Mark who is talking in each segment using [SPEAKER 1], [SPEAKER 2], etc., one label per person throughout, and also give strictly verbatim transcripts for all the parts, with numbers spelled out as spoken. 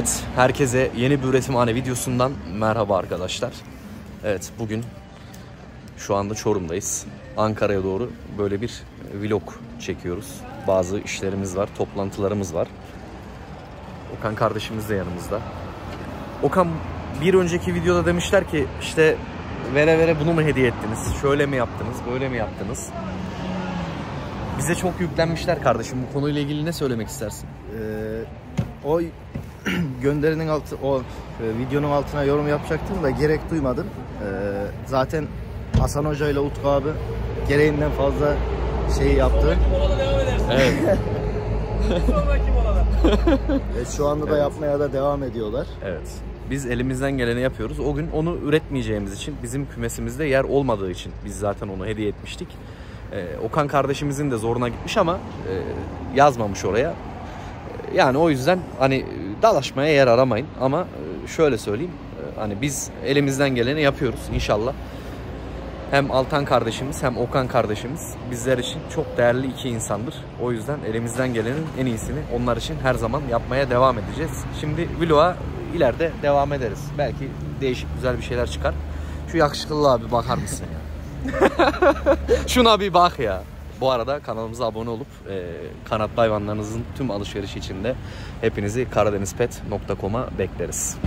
[SPEAKER 1] Evet, herkese yeni bir üretimhane videosundan merhaba arkadaşlar. Evet, bugün şu anda Çorum'dayız. Ankara'ya doğru böyle bir vlog çekiyoruz. Bazı işlerimiz var, toplantılarımız var. Okan kardeşimiz de yanımızda. Okan, bir önceki videoda demişler ki işte vere vere bunu mu hediye ettiniz? Şöyle mi yaptınız, böyle mi yaptınız? Bize çok yüklenmişler kardeşim. Bu konuyla ilgili ne söylemek istersin?
[SPEAKER 2] Ee, o gönderinin altı, o e, videonun altına yorum yapacaktım da gerek duymadım. Ee, zaten Hasan Hoca ile Utku abi gereğinden fazla şey yaptı.
[SPEAKER 1] Evet.
[SPEAKER 2] Ve şu anda da evet, yapmaya da devam ediyorlar.
[SPEAKER 1] Evet. Biz elimizden geleni yapıyoruz. O gün onu üretmeyeceğimiz için, bizim kümesimizde yer olmadığı için biz zaten onu hediye etmiştik. Ee, Okan kardeşimizin de zoruna gitmiş ama e, yazmamış oraya. E, yani o yüzden hani dalaşmaya yer aramayın. Ama e, şöyle söyleyeyim, e, hani biz elimizden geleni yapıyoruz inşallah. Hem Altan kardeşimiz hem Okan kardeşimiz bizler için çok değerli iki insandır. O yüzden elimizden gelenin en iyisini onlar için her zaman yapmaya devam edeceğiz. Şimdi vloga ileride devam ederiz. Belki değişik güzel bir şeyler çıkar. Şu yakışıklı abi bakar mısın ya? Şuna bir bak ya. Bu arada kanalımıza abone olup e, kanatlı hayvanlarınızın tüm alışverişi için de hepinizi karadenizpet nokta com'a bekleriz.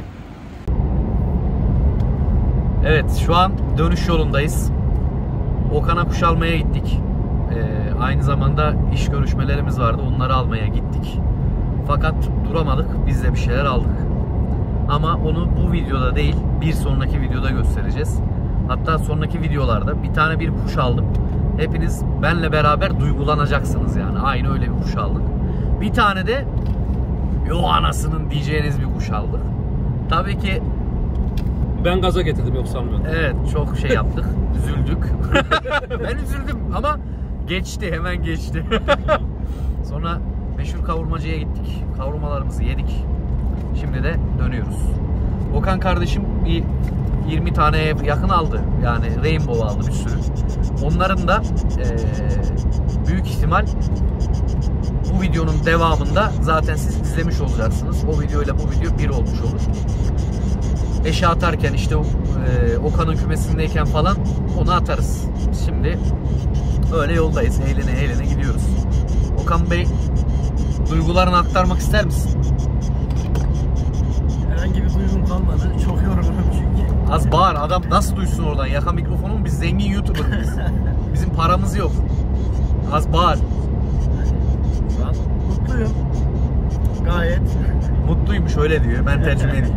[SPEAKER 1] Evet, şu an dönüş yolundayız. Okan'a kuş almaya gittik. Ee, aynı zamanda iş görüşmelerimiz vardı. Onları almaya gittik. Fakat duramadık. Biz de bir şeyler aldık. Ama onu bu videoda değil, bir sonraki videoda göstereceğiz. Hatta sonraki videolarda bir tane bir kuş aldım. Hepiniz benle beraber duygulanacaksınız yani. Aynı öyle bir kuş aldık. Bir tane de yo anasının diyeceğiniz bir kuş aldık. Tabii ki
[SPEAKER 3] ben gaza getirdim, yoksa sanmıyorum.
[SPEAKER 1] Evet, çok şey yaptık. Üzüldük. Ben üzüldüm ama geçti, hemen geçti. Sonra meşhur kavurmacıya gittik. Kavurmalarımızı yedik. Şimdi de dönüyoruz. Okan kardeşim bir yirmi taneye yakın aldı. Yani Rainbow aldı bir sürü. Onların da e, büyük ihtimal bu videonun devamında zaten siz izlemiş olacaksınız. O videoyla bu video bir olmuş olur. Eşe atarken işte e, Okan'ın kümesindeyken falan onu atarız. Şimdi öyle yoldayız. Eğlene eğlene gidiyoruz. Okan Bey, duygularını aktarmak ister misin?
[SPEAKER 4] Herhangi bir duygum kalmadı. Çok yorgunum çünkü.
[SPEAKER 1] Az bağır, adam nasıl duysun oradan? Yaka mikrofonu mu? Biz zengin YouTuber'ız. Bizim paramız yok. Az bağır.
[SPEAKER 4] Şu an mutluyum. Gayet.
[SPEAKER 1] Mutluymuş, öyle diyor. Ben tercüme edeyim.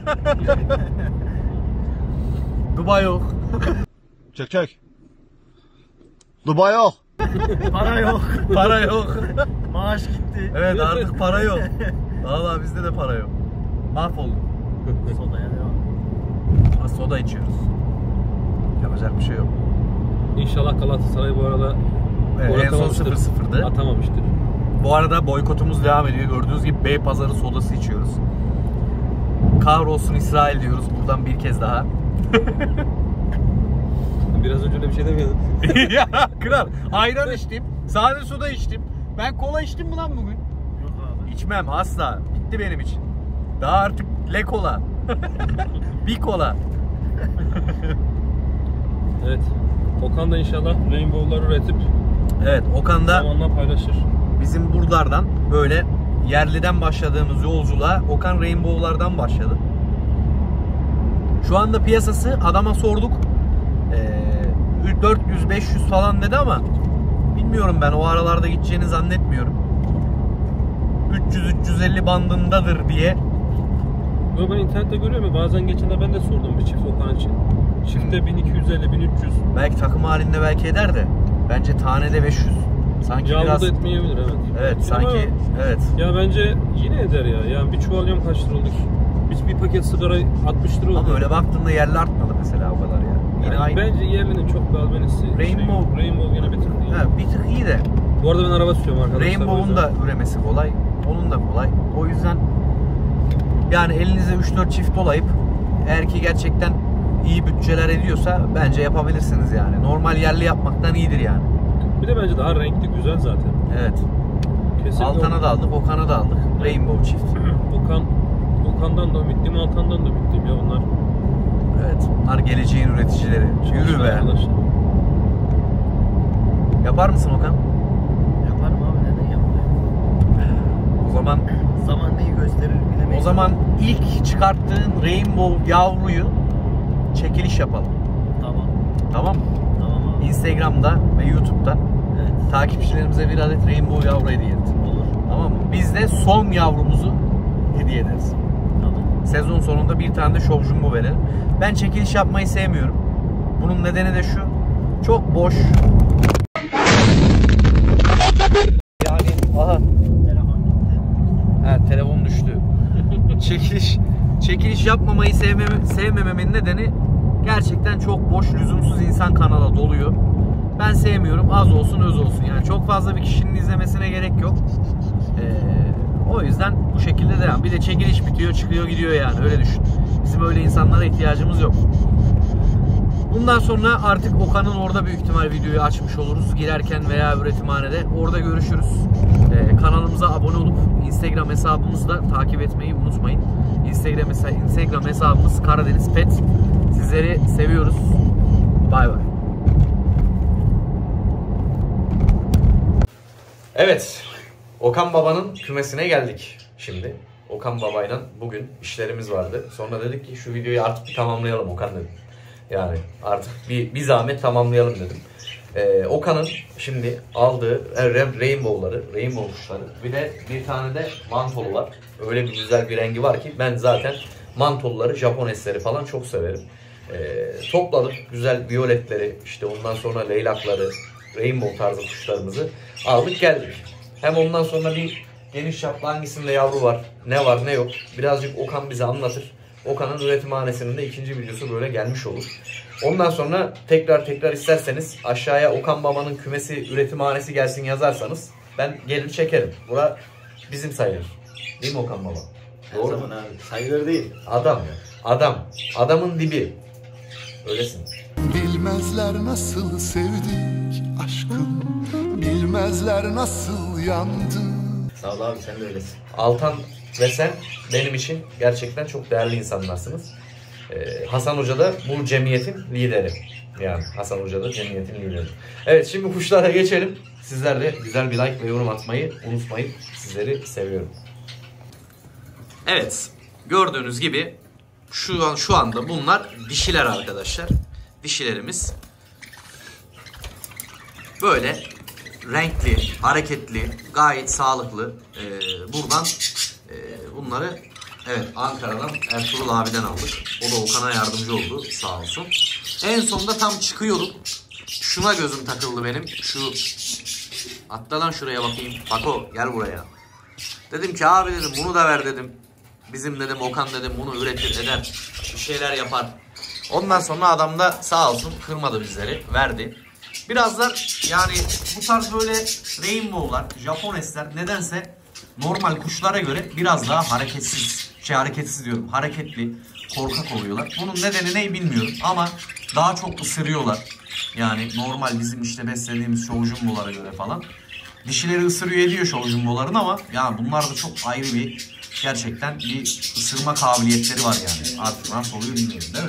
[SPEAKER 1] Dubai yok.
[SPEAKER 2] Çek çek. Dubai yok.
[SPEAKER 4] Para yok.
[SPEAKER 1] Para yok.
[SPEAKER 4] Maaş gitti.
[SPEAKER 1] Evet, artık para yok. Vallahi bizde de para yok. Mahvolduk.
[SPEAKER 4] Sodaya devam.
[SPEAKER 1] Ama soda içiyoruz. Yapacak bir şey yok.
[SPEAKER 3] İnşallah Galatasaray bu arada
[SPEAKER 1] evet, en son sıfır sıfır'dı.
[SPEAKER 3] Atamamıştır.
[SPEAKER 1] Bu arada boykotumuz devam ediyor. Gördüğünüz gibi Beypazarı sodası içiyoruz. Kahrolsun İsrail diyoruz buradan bir kez daha.
[SPEAKER 3] Biraz önce öyle bir şey demiyordun.
[SPEAKER 1] Ya kral, ayran içtim, sade soda içtim. Ben kola içtim mi lan bugün?
[SPEAKER 4] Yok abi.
[SPEAKER 1] İçmem asla. Bitti benim için. Daha artık le kola. Bir kola.
[SPEAKER 3] Evet. Okan da inşallah Rainbow'lar üretip
[SPEAKER 1] evet, Okan da
[SPEAKER 3] zamanla paylaşır.
[SPEAKER 1] bizim buralardan böyle yerliden başladığımız yolculuğa Okan Rainbow'lardan başladı. Şu anda piyasası, adama sorduk. Ee, dört yüz beş yüz falan dedi ama bilmiyorum, ben o aralarda gideceğini zannetmiyorum. üç yüz üç yüz elli bandındadır diye.
[SPEAKER 3] Yo, ben internette görüyorum ya, bazen geçende ben de sordum bir çift Okan için. Çifte bin iki yüz elli bin üç yüz.
[SPEAKER 1] Belki takım halinde belki eder de bence tanede beş yüz. Sanki
[SPEAKER 3] yağmur
[SPEAKER 1] biraz
[SPEAKER 3] da etmeyebilir, evet.
[SPEAKER 1] Evet,
[SPEAKER 3] ama
[SPEAKER 1] sanki evet.
[SPEAKER 3] Ya bence yine eder ya. Yani bir çuval yem kaç lira oldu ki? Bir, bir paket sigara altmış lira oldu.
[SPEAKER 1] Ama öyle baktığında yerli artmadı mesela o kadar ya. Yine
[SPEAKER 3] Yani
[SPEAKER 1] aynı.
[SPEAKER 3] bence yerlinin çok bir albenisi.
[SPEAKER 1] Rainbow.
[SPEAKER 3] Şey, Rainbow yine bir tık iyi.
[SPEAKER 1] Ha, bir tık iyi de.
[SPEAKER 3] Bu arada ben araba sürüyorum arkadaşlar.
[SPEAKER 1] Rainbow'un da üremesi kolay. Onun da kolay. O yüzden yani elinize üç dört çift dolayıp, eğer ki gerçekten iyi bütçeler ediyorsa bence yapabilirsiniz yani. Normal yerli yapmaktan iyidir yani.
[SPEAKER 3] Bir de bence daha renkli, güzel zaten.
[SPEAKER 1] Evet.
[SPEAKER 3] Kesinlikle.
[SPEAKER 1] Altan'a da aldık, Okan'a da aldık. Rainbow çift.
[SPEAKER 3] Okan Okan'dan da ümitliyim, Altan'dan da ümitliyim ya onlar.
[SPEAKER 1] Evet, bunlar geleceğin üreticileri. Yürü be.
[SPEAKER 3] Arkadaşlar.
[SPEAKER 1] Yapar mısın Okan?
[SPEAKER 4] Yaparım abi, neden yapmayayım?
[SPEAKER 1] O zaman
[SPEAKER 4] Zaman neyi gösterir bilemeyiz.
[SPEAKER 1] o zaman ilk çıkarttığın Rainbow yavruyu çekiliş yapalım.
[SPEAKER 4] Tamam.
[SPEAKER 1] Tamam mı?
[SPEAKER 4] Tamam abi.
[SPEAKER 1] Instagram'da ve YouTube'da
[SPEAKER 4] Evet.
[SPEAKER 1] takipçilerimize bir adet Rainbow yavru hediye et.
[SPEAKER 4] Olur.
[SPEAKER 1] Tamam mı? Biz de son yavrumuzu hediye ederiz.
[SPEAKER 4] Tamam.
[SPEAKER 1] Sezon sonunda bir tane de Show Jumbo verelim. Ben çekiliş yapmayı sevmiyorum. Bunun nedeni de şu. Çok boş. Yani aha.
[SPEAKER 4] Telefon gitti.
[SPEAKER 1] Evet, telefon düştü. çekiliş çekiliş yapmamayı sevmeme, sevmememin nedeni gerçekten çok boş, lüzumsuz insan kanala doluyor. Ben sevmiyorum. Az olsun, öz olsun. Yani çok fazla bir kişinin izlemesine gerek yok. Ee, o yüzden bu şekilde devam. Bir de çekiliş bitiyor, çıkıyor, gidiyor yani. Öyle düşün. Bizim öyle insanlara ihtiyacımız yok. Bundan sonra artık Okan'ın orada büyük ihtimal videoyu açmış oluruz. Girerken veya üretimhanede. Orada görüşürüz. Ee, kanalımıza abone olup Instagram hesabımızı da takip etmeyi unutmayın. Instagram, Instagram hesabımız Karadeniz Pet. Sizleri seviyoruz. Bay bay. Evet. Okan Baba'nın kümesine geldik şimdi. Okan Baba'yla bugün işlerimiz vardı. Sonra dedik ki şu videoyu artık bir tamamlayalım Okan dedim. Yani artık bir, bir zahmet tamamlayalım dedim. Ee, Okan'ın şimdi aldığı Rainbow'ları, Rainbow kuşları, bir de bir tane de mantolu var. Öyle bir güzel bir rengi var ki ben zaten mantolları, Japonesleri falan çok severim. Ee, topladık güzel violetleri, işte ondan sonra leylakları, Rainbow tarzı kuşlarımızı aldık geldik. Hem ondan sonra bir geniş çaplı hangisinde yavru var, ne var ne yok birazcık Okan bize anlatır. Okan'ın üretimhanesinin de ikinci videosu böyle gelmiş olur. Ondan sonra tekrar tekrar isterseniz aşağıya Okan Baba'nın kümesi üretimhanesi gelsin yazarsanız ben gelir çekerim. Bura bizim sayılır. Değil mi Okan Baba?
[SPEAKER 4] Her zaman abi. Sayılır değil.
[SPEAKER 1] Adam ya. Adam. Adamın dibi. Öylesin.
[SPEAKER 5] Bilmezler nasıl sevdik aşkım, bilmezler nasıl yandık.
[SPEAKER 4] Sağ ol abi, sen de öylesin.
[SPEAKER 1] Altan ve sen benim için gerçekten çok değerli insanlarsınız. Ee, Hasan Hoca da bu cemiyetin lideri. Yani Hasan Hoca da cemiyetin lideri. Evet, şimdi kuşlara geçelim. Sizler de güzel bir like ve yorum atmayı unutmayın. Sizleri seviyorum. Evet, gördüğünüz gibi şu an şu anda bunlar dişiler arkadaşlar. Dişilerimiz böyle renkli, hareketli, gayet sağlıklı. Ee, buradan e, bunları evet Ankara'dan Ertuğrul abiden aldık. O da Okan'a yardımcı oldu sağ olsun. En sonunda tam çıkıyorduk. Şuna gözüm takıldı benim. Şu atla lan şuraya bakayım. Bako gel buraya. Dedim ki abi dedim bunu da ver dedim. Bizim dedim Okan dedim bunu üretir eder. Bir şeyler yapar. Ondan sonra adam da sağ olsun kırmadı bizleri. Verdi. Birazlar yani bu tarz böyle Rainbow'lar, Japonesler nedense normal kuşlara göre biraz daha hareketsiz. Şey hareketsiz diyorum. Hareketli, korkak oluyorlar. Bunun nedeni ne bilmiyorum ama daha çok ısırıyorlar. Yani normal bizim işte beslediğimiz Show Jumbo'lara göre falan. Dişileri ısırıyor ediyor Show Jumbo'ların ama yani bunlar da çok ayrı bir gerçekten bir ısırma kabiliyetleri var yani. Artık nasıl oluyor bilmiyorum değil mi?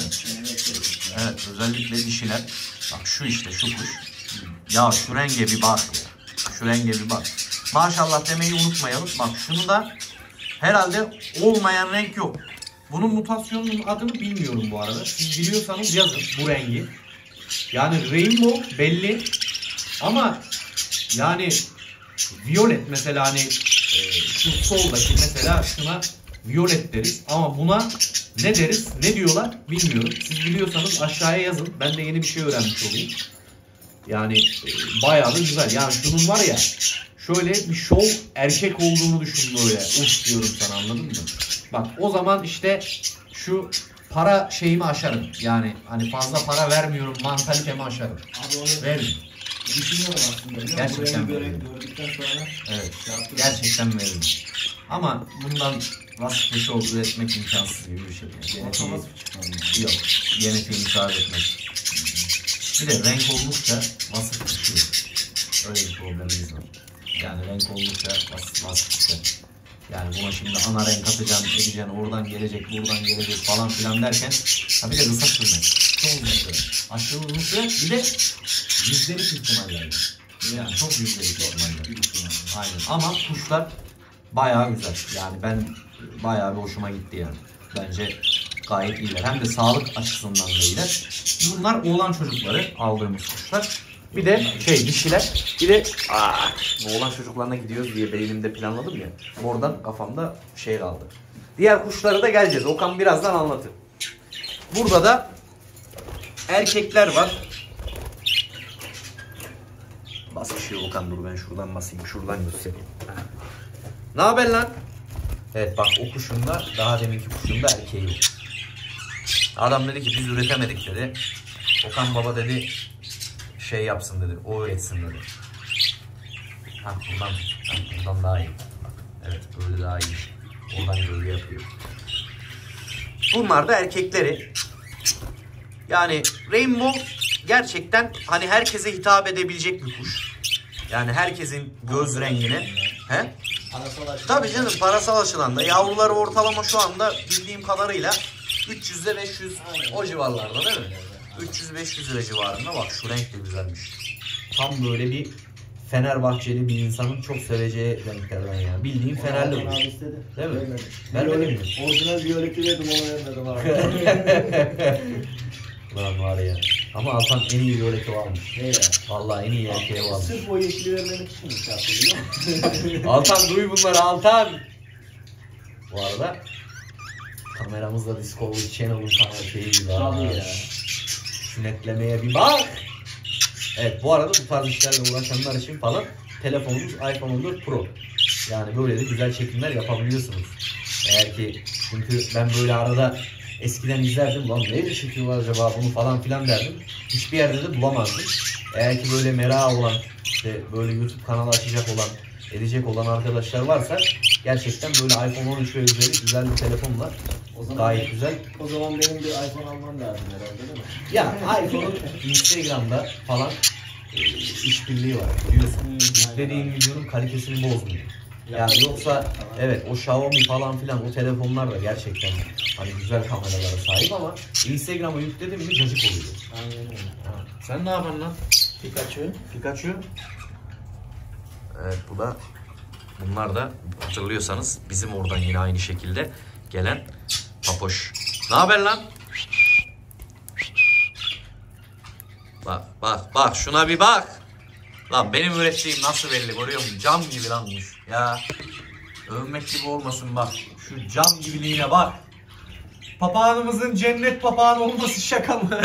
[SPEAKER 1] Evet, özellikle dişiler. Bak şu işte şu kuş. Ya şu renge bir bak. Şu renge bir bak. Maşallah demeyi unutmayalım. Bak şunu da herhalde olmayan renk yok. Bunun mutasyonunun adını bilmiyorum bu arada. Siz biliyorsanız yazın bu rengi. Yani Rainbow belli ama yani violet mesela hani e, şu soldaki mesela şuna violet deriz ama buna ne deriz ne diyorlar bilmiyorum. Siz biliyorsanız aşağıya yazın. Ben de yeni bir şey öğrenmiş olayım. Yani e, bayağı da güzel. Yani şunun var ya şöyle bir şov erkek olduğunu düşün böyle. Uf diyorum sana, anladın mı? Bak o zaman işte şu para şeyimi aşarım. Yani hani fazla para vermiyorum mantalitemi aşarım.
[SPEAKER 2] Abi onu
[SPEAKER 1] Veririm.
[SPEAKER 2] düşünüyorum aslında.
[SPEAKER 1] Gerçekten
[SPEAKER 2] Burayı
[SPEAKER 1] veririm.
[SPEAKER 2] gördükten sonra
[SPEAKER 1] Evet. Gerçekten veririm. Ama bundan vasıflı şov üretmek imkansız gibi bir şey. Genetiği, yok. Genetiği müsaade etmez. Bir de renk oldukça vasıf çıkıyor. Öyle bir problemimiz var. Yani renk oldukça vasıf, vasıf çıkıyor. Yani buna şimdi ana renk atacaksın, edeceksin, oradan gelecek, buradan gelecek falan filan derken tabii de kısa sürmez. Çok uzun süre. Aşırı uzun süre bir de yüzdelik ihtimallerle. Yani çok yüzdelik ihtimallerle. Aynen. Ama kuşlar bayağı güzel. Yani ben bayağı bir hoşuma gitti yani. Bence gayet iyiler. Hem de sağlık açısından da iyiler. Bunlar oğlan çocukları aldığımız kuşlar. Bir de şey dişiler. Bir de aa, oğlan çocuklarına gidiyoruz diye beynimde planladım ya. Oradan kafamda şey kaldı. Diğer kuşlara da geleceğiz. Okan birazdan anlatır. Burada da erkekler var. Bas ışığı Okan, dur ben şuradan basayım. Şuradan göstereyim. Ne haber lan? Evet bak, o kuşun da daha deminki kuşun da erkeği yok. Adam dedi ki biz üretemedik dedi. Okan baba dedi şey yapsın dedi, o öğretsin dedi. Ha buradan, ha, buradan daha iyi. Evet böyle daha iyi. Oradan gölge yapıyor. Bunlar da erkekleri. Yani Rainbow gerçekten hani herkese hitap edebilecek bir kuş. Yani herkesin göz rengine. He?
[SPEAKER 4] Parasal açıdan.
[SPEAKER 1] Tabii canım, parasal açıdan da yavruları ortalama şu anda bildiğim kadarıyla üç yüz ile beş yüz o civarlarda değil mi? üç yüz beş yüz lira civarında. Bak şu renk de güzelmiş. Tam böyle bir Fenerbahçeli bir insanın çok seveceği renklerden yani. Bildiğin Fenerli bu.
[SPEAKER 2] Abi istedi.
[SPEAKER 1] Değil mi?
[SPEAKER 2] Vermedim.
[SPEAKER 1] Vermedin mi?
[SPEAKER 2] Orijinal viyoleti verdim, onu vermedim abi.
[SPEAKER 1] Ulan var ya. Ama Altan en iyi violeti almış.
[SPEAKER 2] Ne ya?
[SPEAKER 1] Vallahi en iyi erkeği almış.
[SPEAKER 2] Sırf o yeşili vermemek için mi yaptı biliyor musun?
[SPEAKER 1] Altan duy bunları Altan. Bu arada kameramızda Discovery Channel'ın kamera şeyi gibi.
[SPEAKER 2] Tabii ya.
[SPEAKER 1] Şu netlemeye bir bak. Evet bu arada bu tarz işlerle uğraşanlar için falan telefonumuz iPhone on dört Pro. Yani böyle de güzel çekimler yapabiliyorsunuz. Eğer ki, çünkü ben böyle arada eskiden izlerdim, lan neyle çekiyorlar acaba bunu falan filan derdim. Hiçbir yerde de bulamazdım. Eğer ki böyle merak olan, işte böyle YouTube kanalı açacak olan, edecek olan arkadaşlar varsa gerçekten böyle iPhone on üç ve üzeri güzel bir telefon var. O zaman gayet güzel.
[SPEAKER 2] O zaman benim bir iPhone almam lazım herhalde değil mi?
[SPEAKER 1] Ya iPhone'un Instagram'da falan e, işbirliği var biliyorsun. Yüklediğin videonun kalitesini bozmuyor. Yani yoksa evet o Xiaomi falan filan o telefonlar da gerçekten hani güzel kameralara sahip ama Instagram'a yükledim mi cacık oluyor.
[SPEAKER 2] Aynen öyle.
[SPEAKER 1] Ha. Sen ne yapıyorsun lan?
[SPEAKER 2] Pikachu.
[SPEAKER 1] Pikachu. Evet bu da, bunlar da hatırlıyorsanız bizim oradan yine aynı şekilde gelen papoş. Ne haber lan? Bak bak bak şuna bir bak. Lan benim ürettiğim nasıl belli görüyor musun? Cam gibi lanmış ya. Övmek gibi olmasın bak. Şu cam gibiliğine bak. Papağanımızın cennet papağanı olması şaka mı?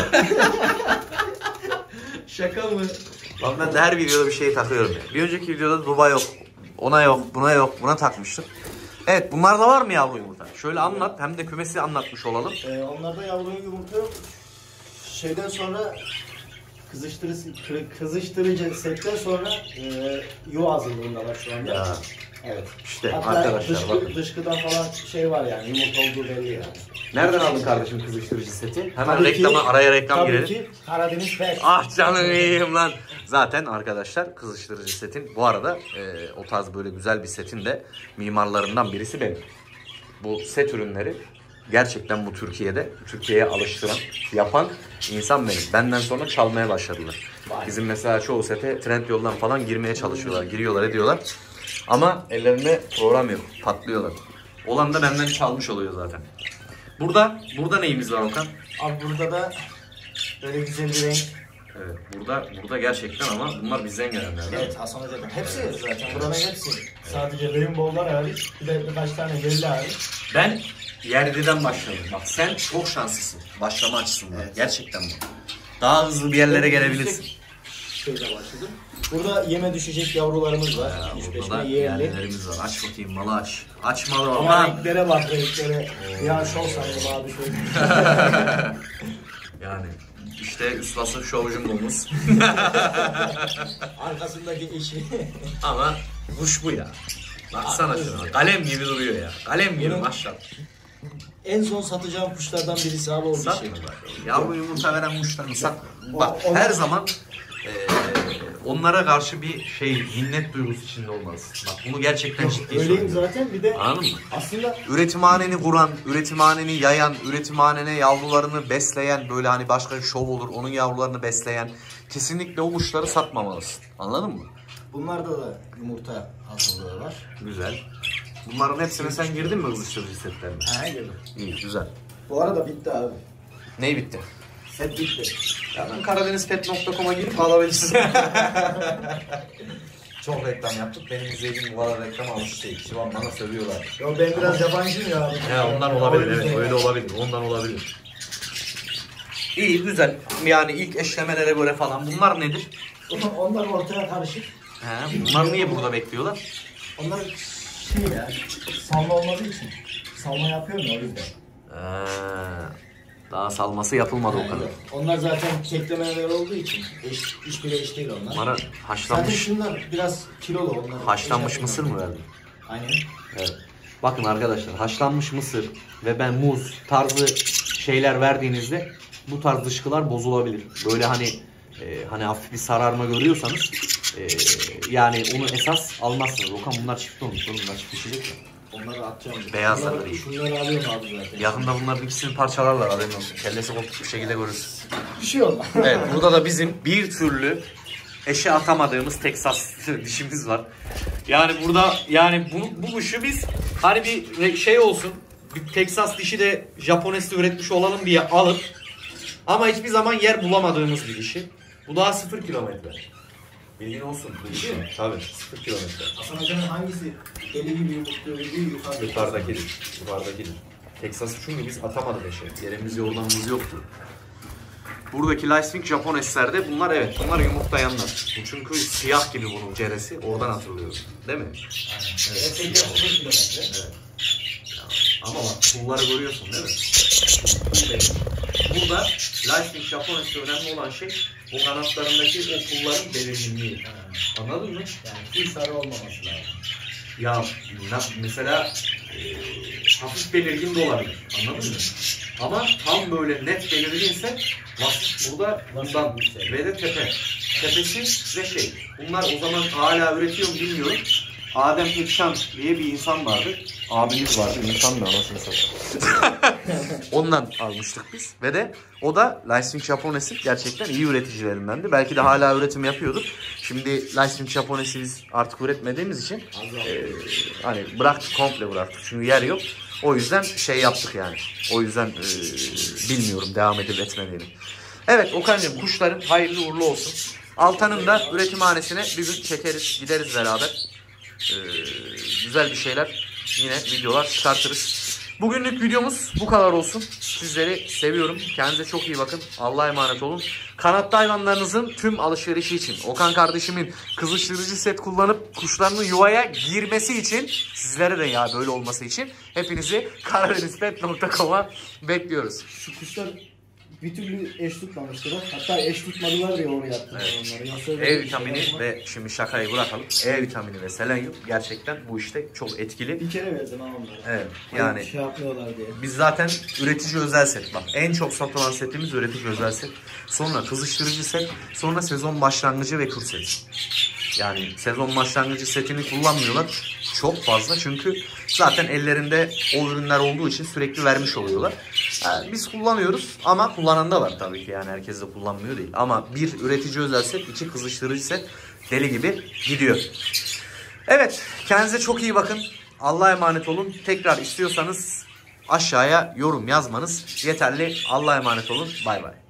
[SPEAKER 1] Şaka mı? Lan ben de her videoda bir şey takıyorum ya. Bir önceki videoda Dubai yok. Ona yok, buna yok, buna takmıştım. Evet, bunlarda var mı yavru yumurta? Şöyle anlat, hem de kümesi anlatmış olalım.
[SPEAKER 2] Ee, onlarda yavru yumurta yok. Şeyden sonra kızıştırıcı, kızıştırıcı setten sonra e, yuva hazırlığındalar şu anda.
[SPEAKER 1] Ya.
[SPEAKER 2] Evet.
[SPEAKER 1] İşte
[SPEAKER 2] hatta
[SPEAKER 1] arkadaşlar
[SPEAKER 2] dışkı,
[SPEAKER 1] bakın.
[SPEAKER 2] dışkıdan falan şey var yani, yumurta olduğu belli yani.
[SPEAKER 1] Nereden aldın kardeşim kızıştırıcı seti? Hemen
[SPEAKER 2] Tabii
[SPEAKER 1] reklama,
[SPEAKER 2] ki,
[SPEAKER 1] araya reklam
[SPEAKER 2] tabii
[SPEAKER 1] girelim.
[SPEAKER 2] ki Karadeniz Pet.
[SPEAKER 1] Ah canım iyiyim lan. Zaten arkadaşlar kızıştırıcı setin, bu arada e, o tarz böyle güzel bir setin de mimarlarından birisi benim. Bu set ürünleri gerçekten bu Türkiye'de, Türkiye'ye alıştıran, yapan insan benim. Benden sonra çalmaya başladılar. Bizim mesela çoğu sete Trendyol'dan falan girmeye çalışıyorlar, giriyorlar ediyorlar. Ama ellerinde program yok, patlıyorlar. Olan da benden çalmış oluyor zaten. Burada, burada neyimiz var Okan?
[SPEAKER 2] Abi burada da böyle güzel bir renk.
[SPEAKER 1] Evet, burada burada gerçekten ama bunlar bizden gelenler.
[SPEAKER 2] Evet, Hasan Hoca'dan. Hepsi zaten, buranın hepsi. Sadece Rainbow'lar hariç, bir de birkaç tane belli hariç.
[SPEAKER 1] Ben Yerli'den başladım. Bak sen çok şanslısın başlama açısından. Evet. Gerçekten bu. Daha hızlı bir yerlere gelebilirsin.
[SPEAKER 2] Şeyle başladım. Burada yeme düşecek yavrularımız var. üç beş
[SPEAKER 1] Burada da
[SPEAKER 2] yerli.
[SPEAKER 1] yerlilerimiz var. Aç bakayım malı aç. Aç malı
[SPEAKER 2] Ama
[SPEAKER 1] ama.
[SPEAKER 2] renklere bak, renklere. Ya şov sandım abi şöyle.
[SPEAKER 1] Yani işte üstası şovcumluğumuz.
[SPEAKER 2] Arkasındaki işi.
[SPEAKER 1] Ama kuş bu ya. Baksana şuna. Kalem gibi duruyor ya. Kalem gibi
[SPEAKER 2] Bunun-
[SPEAKER 1] maşallah.
[SPEAKER 2] En son satacağım kuşlardan birisi abi o bir şey.
[SPEAKER 1] Satma bak. Yavru yumurta veren kuşlarını sat.
[SPEAKER 2] O-
[SPEAKER 1] Bak
[SPEAKER 2] o-
[SPEAKER 1] her zaman e, onlara karşı bir şey minnet duygusu içinde olmalısın. Bak bunu gerçekten
[SPEAKER 2] Yok,
[SPEAKER 1] ciddi
[SPEAKER 2] öyleyim
[SPEAKER 1] söylüyorum.
[SPEAKER 2] zaten bir de
[SPEAKER 1] Anladın mı?
[SPEAKER 2] aslında
[SPEAKER 1] Üretimhaneni kuran, üretimhaneni yayan, üretimhanene yavrularını besleyen, böyle hani başka bir şov olur, onun yavrularını besleyen, kesinlikle o kuşları satmamalısın. Anladın mı?
[SPEAKER 2] bunlarda da yumurta hazırlığı var.
[SPEAKER 1] Güzel. Bunların hepsine sen girdin mi kızıştırıcı setlerine?
[SPEAKER 2] He girdim.
[SPEAKER 1] İyi, güzel.
[SPEAKER 2] Bu arada bitti abi.
[SPEAKER 1] Ney bitti?
[SPEAKER 2] Set bitti.
[SPEAKER 1] Ya ben karadenizpet nokta com'a girip alabilirsin. Çok reklam yaptık. Benim izlediğim bu kadar reklam almış değil. Şu an bana söylüyorlar.
[SPEAKER 2] Yo ben biraz yabancıyım ya abi.
[SPEAKER 1] He ondan olabilir, evet öyle olabilir. Ondan olabilir. İyi, güzel. Yani ilk eşlemelere göre falan. Bunlar nedir?
[SPEAKER 2] Onlar ortaya karışık.
[SPEAKER 1] He, bunlar niye burada bekliyorlar?
[SPEAKER 2] Onlar şey ya, salma olmadığı için. Salma yapıyorum ya o yüzden.
[SPEAKER 1] Ee, daha salması yapılmadı o kadar.
[SPEAKER 2] Onlar zaten teklemeler olduğu için eş, hiçbiri eş değil onlar.
[SPEAKER 1] Bunlara
[SPEAKER 2] Zaten
[SPEAKER 1] haşlanmış,
[SPEAKER 2] şunlar biraz kilolu onlar.
[SPEAKER 1] haşlanmış
[SPEAKER 2] eş
[SPEAKER 1] mısır mı
[SPEAKER 2] yapıyorlar.
[SPEAKER 1] verdin?
[SPEAKER 2] Aynen.
[SPEAKER 1] Evet. Bakın arkadaşlar, haşlanmış mısır ve ben muz tarzı şeyler verdiğinizde bu tarz dışkılar bozulabilir. Böyle hani e, hani hafif bir sararma görüyorsanız e, yani onu esas almazsınız. Okan bunlar çift olmuş oğlum, bunlar çift pişecek ya.
[SPEAKER 2] Onları atacağım.
[SPEAKER 1] Beyazlar
[SPEAKER 2] Bunları-
[SPEAKER 1] da iyi.
[SPEAKER 2] Şunları alıyorum abi zaten.
[SPEAKER 1] Yakında bunların ikisini parçalarlar, haberin olsun. Kellesi kopuk bir şekilde görürsün.
[SPEAKER 2] Bir şey olmaz.
[SPEAKER 1] Evet, burada da bizim bir türlü eşe atamadığımız Texas dişimiz var. Yani burada yani bu, bu kuşu biz hani bir şey olsun, bir Texas dişi de Japones'te üretmiş olalım diye alıp ama hiçbir zaman yer bulamadığımız bir dişi. Bu daha sıfır kilometre. Bilgin olsun.
[SPEAKER 2] Dişi mi?
[SPEAKER 1] Tabii sıfır kilometre.
[SPEAKER 2] Hasan Hoca'nın hangisi deli gibi yumurtluyor dediği yukarıda.
[SPEAKER 1] Yukarıdakidir. Yukarıdakidir. Texas'ı çünkü biz atamadık eşe. Yerimiz yordamımız yoktu. Buradaki Licewing Japones'lerde bunlar evet, bunlar yumurtlayanlar. Bu çünkü siyah gibi bunun ceresi. Oradan hatırlıyoruz. Değil mi?
[SPEAKER 2] Evet. sıfır kilometre.
[SPEAKER 1] Evet. Ama bak pulları görüyorsun değil mi? Pul değil. Burada Licewing Japones'te önemli olan şey o kanatlarındaki o pulların belirginliği. Anladın mı?
[SPEAKER 2] Yani full sarı olmaması lazım.
[SPEAKER 1] Ya mesela e, hafif belirgin de olabilir. Anladın mı? Ama tam böyle net belirginse vasıf burada bundan ve de tepe. Tepesi ve şey. Bunlar o zaman hala üretiyor mu bilmiyorum. Adem Pekşan diye bir insan vardı. Abimiz vardı. İnsan mı anasını satayım. Ondan almıştık biz. Ve de o da Licewing Japones'in gerçekten iyi üreticilerindendi. Belki de hala üretim yapıyordur. Şimdi Licewing Japones'i biz artık üretmediğimiz için e, hani bıraktık, komple bıraktık. Çünkü yer yok. O yüzden şey yaptık yani. O yüzden e, bilmiyorum devam edip etmediğini. Evet Okan'cığım, kuşların hayırlı uğurlu olsun. Altan'ın da üretimhanesine bir gün çekeriz, gideriz beraber. Ee, güzel bir şeyler, yine videolar çıkartırız. Bugünlük videomuz bu kadar olsun. Sizleri seviyorum. Kendinize çok iyi bakın. Allah'a emanet olun. Kanatlı hayvanlarınızın tüm alışverişi için, Okan kardeşimin kızıştırıcı set kullanıp kuşlarının yuvaya girmesi için, sizlere de ya böyle olması için hepinizi karadenizpet nokta com'a bekliyoruz.
[SPEAKER 2] Şu kuşlar bir türlü eş tutmamıştır. Hatta eş tutmadılar diye oraya attılar
[SPEAKER 1] Evet.
[SPEAKER 2] onları. Yoksa öyle
[SPEAKER 1] E
[SPEAKER 2] bir şey
[SPEAKER 1] vitamini
[SPEAKER 2] olmaz.
[SPEAKER 1] ve şimdi şakayı bırakalım. E vitamini ve selenyum gerçekten bu işte çok etkili.
[SPEAKER 2] Bir kere verdim ama onları.
[SPEAKER 1] Evet
[SPEAKER 2] Yani
[SPEAKER 1] yani
[SPEAKER 2] şey yapmıyorlar diye.
[SPEAKER 1] biz zaten üretici özel set, bak en çok satılan setimiz üretici özel set. Sonra kızıştırıcı set, sonra sezon başlangıcı ve kır set. Yani sezon başlangıcı setini kullanmıyorlar çok fazla çünkü zaten ellerinde o ürünler olduğu için sürekli vermiş oluyorlar. Yani biz kullanıyoruz ama kullanan da var tabii ki, yani herkes de kullanmıyor değil. Ama bir üretici özel set, iki kızıştırıcı set deli gibi gidiyor. Evet, kendinize çok iyi bakın. Allah'a emanet olun. Tekrar istiyorsanız aşağıya yorum yazmanız yeterli. Allah'a emanet olun. Bay bay.